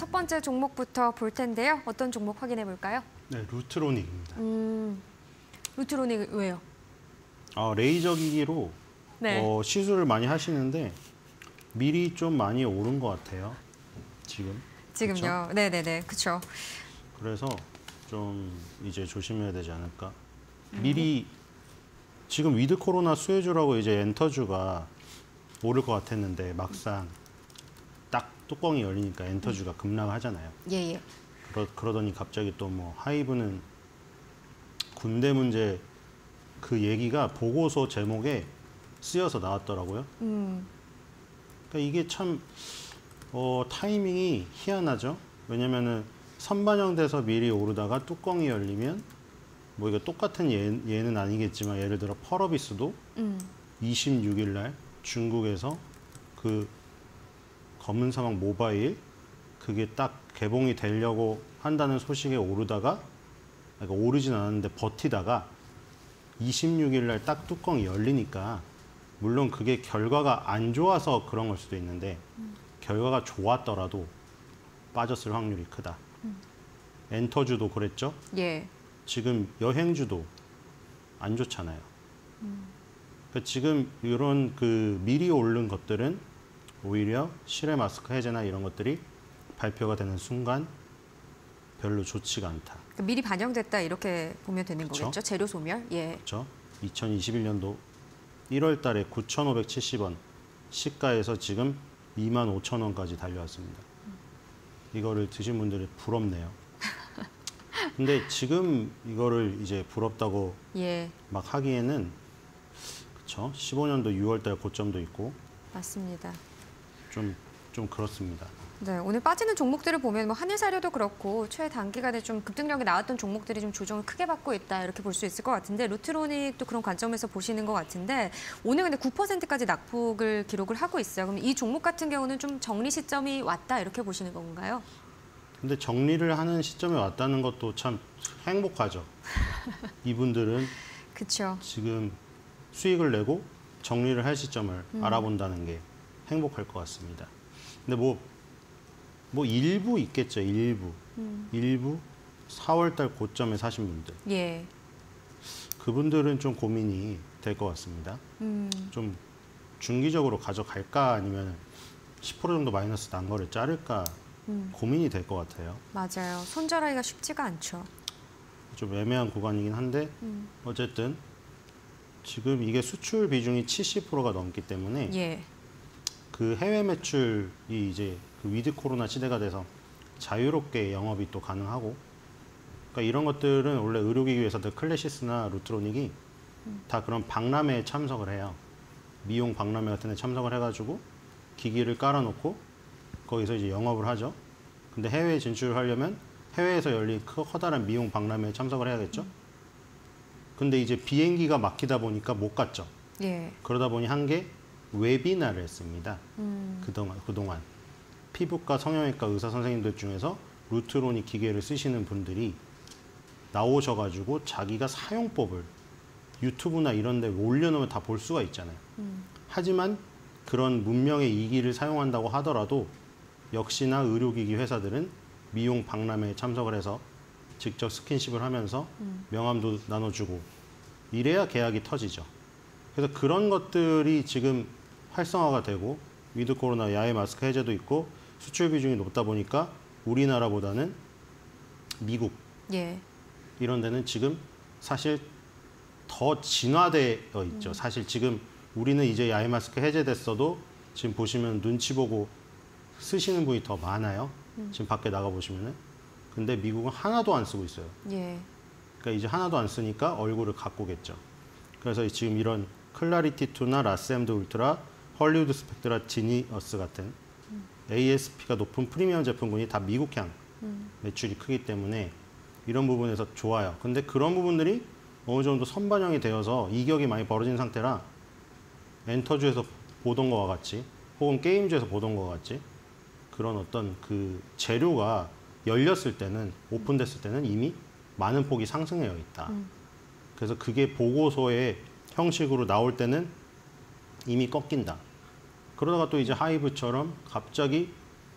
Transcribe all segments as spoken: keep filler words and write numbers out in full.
첫 번째 종목부터 볼 텐데요. 어떤 종목 확인해 볼까요? 네, 루트로닉입니다. 음, 루트로닉 왜요? 아, 레이저 기기로 네. 어, 시술을 많이 하시는데 미리 좀 많이 오른 것 같아요. 지금. 지금요. 그쵸? 네네네. 그렇죠. 그래서 좀 이제 조심해야 되지 않을까. 미리 지금 위드 코로나 수혜주라고 이제 엔터주가 오를 것 같았는데 막상 딱 뚜껑이 열리니까 엔터주가 급락하잖아요. 예예. 그러, 그러더니 갑자기 또 뭐 하이브는 군대 문제 그 얘기가 보고서 제목에 쓰여서 나왔더라고요. 음, 그러니까 이게 참 어, 타이밍이 희한하죠. 왜냐면은 선반영돼서 미리 오르다가 뚜껑이 열리면 뭐 이거 똑같은 예, 예는 아니겠지만 예를 들어 펄어비스도 음, 이십육 일 날 중국에서 그 검은 사막 모바일 그게 딱 개봉이 되려고 한다는 소식에 오르다가 그러니까 오르진 않았는데 버티다가 이십육 일 날 딱 뚜껑이 열리니까 물론 그게 결과가 안 좋아서 그런 걸 수도 있는데 음. 결과가 좋았더라도 빠졌을 확률이 크다. 음. 엔터주도 그랬죠. 예. 지금 여행주도 안 좋잖아요. 음. 그러니까 지금 이런 그 미리 오른 것들은 오히려 실외 마스크 해제나 이런 것들이 발표가 되는 순간 별로 좋지가 않다. 그러니까 미리 반영됐다 이렇게 보면 되는 그쵸? 거겠죠? 재료 소멸. 예. 그렇죠. 이천이십일 년도 일월 달에 구천오백칠십 원 시가에서 지금 이만 오천 원까지 달려왔습니다. 이거를 드신 분들이 부럽네요. 근데 지금 이거를 이제 부럽다고 예. 막 하기에는 그렇죠. 십오 년도 유월 달 고점도 있고 맞습니다. 좀, 좀 그렇습니다. 네, 오늘 빠지는 종목들을 보면 뭐 한일사료도 그렇고 최단기간에 좀 급등력이 나왔던 종목들이 좀 조정을 크게 받고 있다 이렇게 볼 수 있을 것 같은데 루트로닉도 그런 관점에서 보시는 것 같은데 오늘 근데 구 퍼센트까지 낙폭을 기록을 하고 있어요. 그럼 이 종목 같은 경우는 좀 정리 시점이 왔다 이렇게 보시는 건가요? 근데 정리를 하는 시점에 왔다는 것도 참 행복하죠. 이분들은 그렇죠. 지금 수익을 내고 정리를 할 시점을 음. 알아본다는 게 행복할 것 같습니다. 근데 뭐, 뭐 일부 있겠죠, 일부. 음. 일부 사월 달 고점에 사신 분들. 예. 그분들은 좀 고민이 될 것 같습니다. 음. 좀 중기적으로 가져갈까 아니면 십 퍼센트 정도 마이너스 난 거를 자를까 음. 고민이 될 것 같아요. 맞아요. 손절하기가 쉽지가 않죠. 좀 애매한 구간이긴 한데 음. 어쨌든 지금 이게 수출 비중이 칠십 퍼센트가 넘기 때문에 예. 그 해외 매출이 이제 그 위드 코로나 시대가 돼서 자유롭게 영업이 또 가능하고 그러니까 이런 것들은 원래 의료기기 회사들 클래시스나 루트로닉이 음. 다 그런 박람회에 참석을 해요. 미용 박람회 같은 데 참석을 해가지고 기기를 깔아놓고 거기서 이제 영업을 하죠. 근데 해외에 진출하려면 해외에서 열린 커다란 미용 박람회에 참석을 해야겠죠. 음. 근데 이제 비행기가 막히다 보니까 못 갔죠. 예. 그러다 보니 한 게 웨비나를 했습니다. 음. 그동안, 그동안 피부과 성형외과 의사 선생님들 중에서 루트로닉 기계를 쓰시는 분들이 나오셔가지고 자기가 사용법을 유튜브나 이런 데 올려놓으면 다 볼 수가 있잖아요. 음. 하지만 그런 문명의 이기를 사용한다고 하더라도 역시나 의료기기 회사들은 미용 박람회에 참석을 해서 직접 스킨십을 하면서 음. 명함도 나눠주고 이래야 계약이 터지죠. 그래서 그런 것들이 지금 활성화가 되고 위드 코로나 야외 마스크 해제도 있고 수출 비중이 높다 보니까 우리나라보다는 미국 예. 이런 데는 지금 사실 더 진화되어 있죠. 음. 사실 지금 우리는 이제 야외 마스크 해제됐어도 지금 보시면 눈치 보고 쓰시는 분이 더 많아요. 음. 지금 밖에 나가 보시면은. 근데 미국은 하나도 안 쓰고 있어요. 예. 그러니까 이제 하나도 안 쓰니까 얼굴을 가꾸겠죠. 그래서 지금 이런 클라리티 투나 라스엠드 울트라, 헐리우드 스펙트라 지니어스 같은 음. 에이에스피가 높은 프리미엄 제품군이 다 미국향 음. 매출이 크기 때문에 이런 부분에서 좋아요. 근데 그런 부분들이 어느 정도 선반영이 되어서 이격이 많이 벌어진 상태라 엔터주에서 보던 거와 같이 혹은 게임주에서 보던 거와 같이 그런 어떤 그 재료가 열렸을 때는 오픈됐을 때는 이미 많은 폭이 상승해 있다. 음. 그래서 그게 보고서의 형식으로 나올 때는 이미 꺾인다. 그러다가 또 이제 하이브처럼 갑자기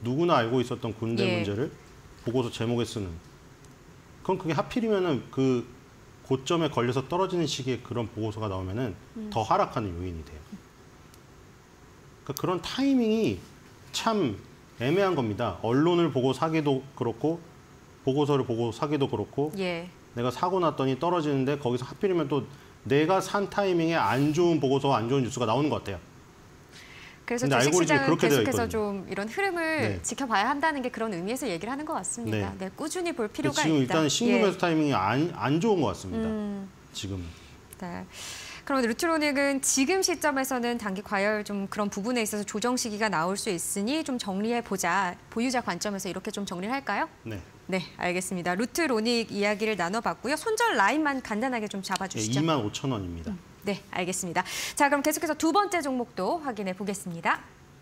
누구나 알고 있었던 군대 예. 문제를 보고서 제목에 쓰는. 그럼 그게 하필이면은 그 고점에 걸려서 떨어지는 시기에 그런 보고서가 나오면은 음. 더 하락하는 요인이 돼요. 그러니까 그런 타이밍이 참 애매한 겁니다. 언론을 보고 사기도 그렇고 보고서를 보고 사기도 그렇고 예. 내가 사고 났더니 떨어지는데 거기서 하필이면 또 내가 산 타이밍에 안 좋은 보고서, 안 좋은 뉴스가 나오는 것 같아요. 그래서 근데 알고리즘이 주식시장은 그렇게 되어 계속해서 있거든요. 좀 이런 흐름을 네. 지켜봐야 한다는 게 그런 의미에서 얘기를 하는 것 같습니다. 네. 네, 꾸준히 볼 필요가 지금 있다. 일단 신규 예. 매수 타이밍이 안, 안 좋은 것 같습니다. 음. 지금. 네. 그럼 루트로닉은 지금 시점에서는 단기 과열 좀 그런 부분에 있어서 조정 시기가 나올 수 있으니 좀 정리해 보자. 보유자 관점에서 이렇게 좀 정리를 할까요? 네. 네, 알겠습니다. 루트로닉 이야기를 나눠봤고요. 손절 라인만 간단하게 좀 네, 잡아주시죠. 이만 오천 원입니다. 네, 알겠습니다. 자, 그럼 계속해서 두 번째 종목도 확인해 보겠습니다.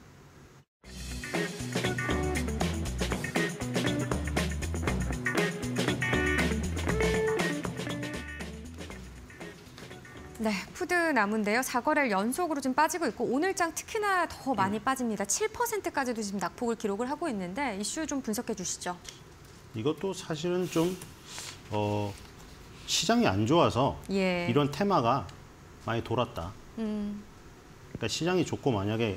네, 푸드나무인데요. 사 거래일 연속으로 좀 빠지고 있고 오늘장 특히나 더 많이 빠집니다. 칠 퍼센트까지도 지금 낙폭을 기록을 하고 있는데 이슈 좀 분석해 주시죠. 이것도 사실은 좀 어, 시장이 안 좋아서 예. 이런 테마가 많이 돌았다. 음, 그러니까 시장이 좋고 만약에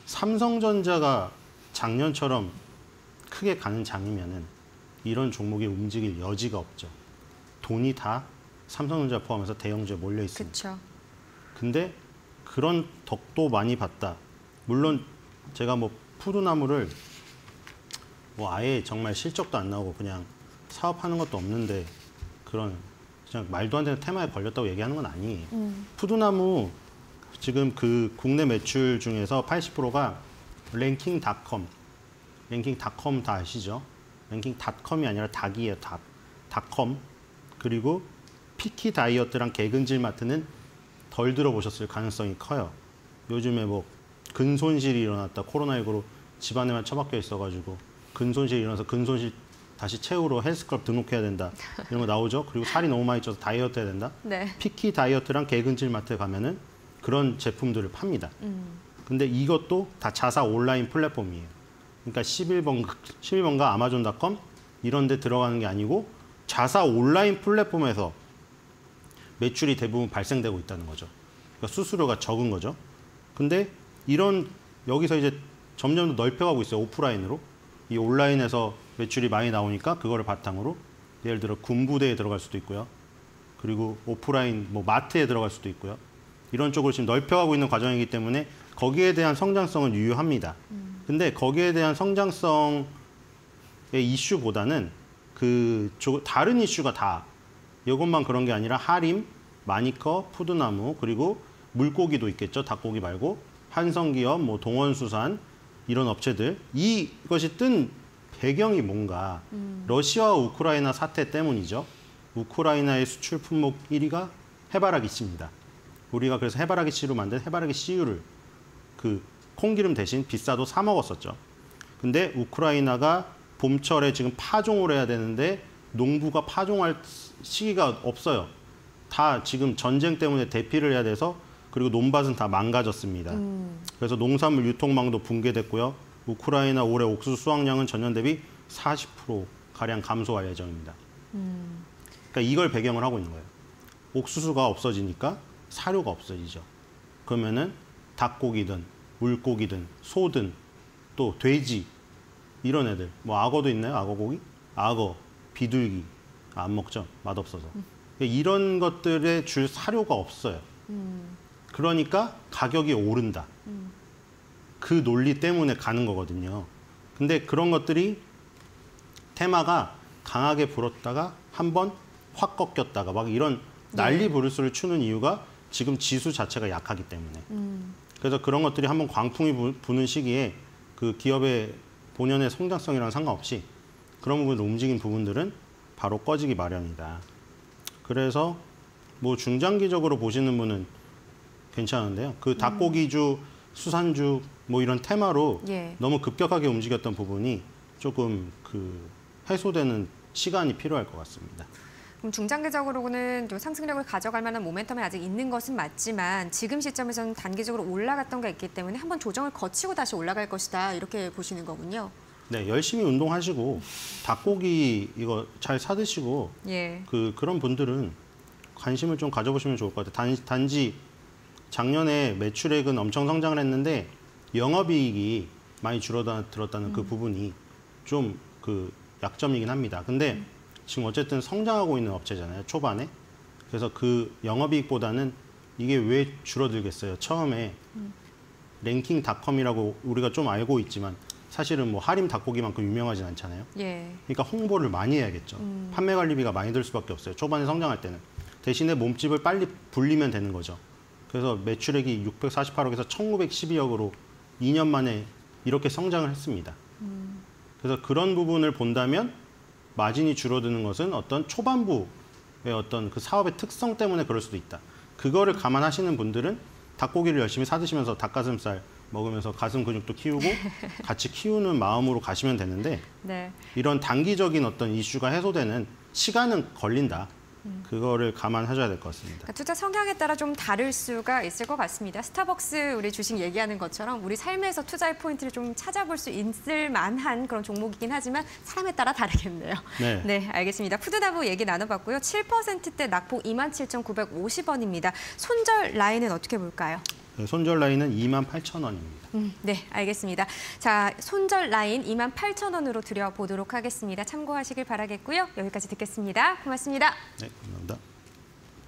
삼성전자가 작년처럼 크게 가는 장이면은 이런 종목이 움직일 여지가 없죠. 돈이 다 삼성전자 포함해서 대형주에 몰려 있습니다. 그렇죠. 근데 그런 덕도 많이 봤다. 물론 제가 뭐 푸드나무를 뭐 아예 정말 실적도 안 나오고 그냥 사업하는 것도 없는데 그런 그냥 말도 안 되는 테마에 걸렸다고 얘기하는 건 아니에요. 음, 푸드나무 지금 그 국내 매출 중에서 팔십 퍼센트가 랭킹닷컴, 랭킹닷컴 다 아시죠? 랭킹닷컴이 아니라 닭이에요, 닭. 닷컴. 그리고 피키 다이어트랑 개근질 마트는 덜 들어보셨을 가능성이 커요. 요즘에 뭐 근손실이 일어났다. 코로나십구로 집안에만 처박혀 있어가지고 근손실이 일어나서 근손실 다시 채우러 헬스클럽 등록해야 된다. 이런 거 나오죠. 그리고 살이 너무 많이 쪄서 다이어트 해야 된다. 네. 피키 다이어트랑 개근질 마트에 가면은 그런 제품들을 팝니다. 음, 근데 이것도 다 자사 온라인 플랫폼이에요. 그러니까 십일 번, 십일 번가 아마존닷컴 이런 데 들어가는 게 아니고 자사 온라인 플랫폼에서 매출이 대부분 발생되고 있다는 거죠. 그러니까 수수료가 적은 거죠. 근데 이런 여기서 이제 점점 더 넓혀가고 있어요. 오프라인으로. 이 온라인에서 매출이 많이 나오니까 그거를 바탕으로 예를 들어 군부대에 들어갈 수도 있고요. 그리고 오프라인 뭐 마트에 들어갈 수도 있고요. 이런 쪽으로 지금 넓혀가고 있는 과정이기 때문에 거기에 대한 성장성은 유효합니다. 음. 근데 거기에 대한 성장성의 이슈보다는 그 조- 다른 이슈가 다 이것만 그런 게 아니라 하림, 마니커, 푸드나무 그리고 물고기도 있겠죠. 닭고기 말고 한성기업, 뭐 동원수산 이런 업체들 이것이 뜬 배경이 뭔가 음. 러시아와 우크라이나 사태 때문이죠. 우크라이나의 수출 품목 일 위가 해바라기 씨입니다. 우리가 그래서 해바라기 씨로 만든 해바라기 씨유를 그 콩기름 대신 비싸도 사 먹었었죠. 근데 우크라이나가 봄철에 지금 파종을 해야 되는데 농부가 파종할 시기가 없어요. 다 지금 전쟁 때문에 대피를 해야 돼서 그리고 논밭은 다 망가졌습니다. 음, 그래서 농산물 유통망도 붕괴됐고요. 우크라이나 올해 옥수수 수확량은 전년 대비 사십 퍼센트 가량 감소할 예정입니다. 음, 그러니까 이걸 배경을 하고 있는 거예요. 옥수수가 없어지니까 사료가 없어지죠. 그러면은 닭고기든 물고기든 소든 또 돼지 이런 애들 뭐 악어도 있나요? 악어고기? 악어, 비둘기 아, 안 먹죠. 맛없어서. 그러니까 이런 것들에 줄 사료가 없어요. 음, 그러니까 가격이 오른다. 음. 그 논리 때문에 가는 거거든요. 근데 그런 것들이 테마가 강하게 불었다가 한번 확 꺾였다가 막 이런 난리 부르스를 추는 이유가 지금 지수 자체가 약하기 때문에. 음. 그래서 그런 것들이 한번 광풍이 부- 부는 시기에 그 기업의 본연의 성장성이랑 상관없이 그런 부분을 움직인 부분들은 바로 꺼지기 마련이다. 그래서 뭐 중장기적으로 보시는 분은 괜찮은데요. 그 닭고기주, 수산주 뭐 이런 테마로 예. 너무 급격하게 움직였던 부분이 조금 그 해소되는 시간이 필요할 것 같습니다. 그럼 중장기적으로는 또 상승력을 가져갈 만한 모멘텀이 아직 있는 것은 맞지만 지금 시점에서는 단기적으로 올라갔던 게 있기 때문에 한번 조정을 거치고 다시 올라갈 것이다 이렇게 보시는 거군요. 네, 열심히 운동하시고 닭고기 이거 잘 사드시고 예. 그 그런 분들은 관심을 좀 가져보시면 좋을 것 같아요. 단, 단지 작년에 매출액은 엄청 성장을 했는데 영업이익이 많이 줄어들었다는 그 부분이 좀 그 약점이긴 합니다. 근데 지금 어쨌든 성장하고 있는 업체잖아요, 초반에. 그래서 그 영업이익보다는 이게 왜 줄어들겠어요? 처음에 랭킹닷컴이라고 우리가 좀 알고 있지만 사실은 뭐 하림 닭고기만큼 유명하진 않잖아요. 예. 그러니까 홍보를 많이 해야겠죠. 음. 판매 관리비가 많이 들 수밖에 없어요. 초반에 성장할 때는. 대신에 몸집을 빨리 불리면 되는 거죠. 그래서 매출액이 육백사십팔억에서 천구백십이억으로 이 년 만에 이렇게 성장을 했습니다. 음. 그래서 그런 부분을 본다면 마진이 줄어드는 것은 어떤 초반부의 어떤 그 사업의 특성 때문에 그럴 수도 있다. 그거를 감안하시는 분들은 닭고기를 열심히 사드시면서 닭가슴살 먹으면서 가슴 근육도 키우고 같이 키우는 마음으로 가시면 되는데 네. 이런 단기적인 어떤 이슈가 해소되는 시간은 걸린다. 그거를 감안하셔야 될 것 같습니다. 그러니까 투자 성향에 따라 좀 다를 수가 있을 것 같습니다. 스타벅스 우리 주식 얘기하는 것처럼 우리 삶에서 투자의 포인트를 좀 찾아볼 수 있을 만한 그런 종목이긴 하지만 사람에 따라 다르겠네요. 네. 네, 알겠습니다. 푸드다브 얘기 나눠봤고요. 칠 퍼센트대 낙폭 이만 칠천구백오십 원입니다. 손절 라인은 어떻게 볼까요? 네, 손절 라인은 이만 팔천 원입니다. 음, 네, 알겠습니다. 자, 손절 라인 이만 팔천 원으로 드려보도록 하겠습니다. 참고하시길 바라겠고요. 여기까지 듣겠습니다. 고맙습니다. 네, 감사합니다.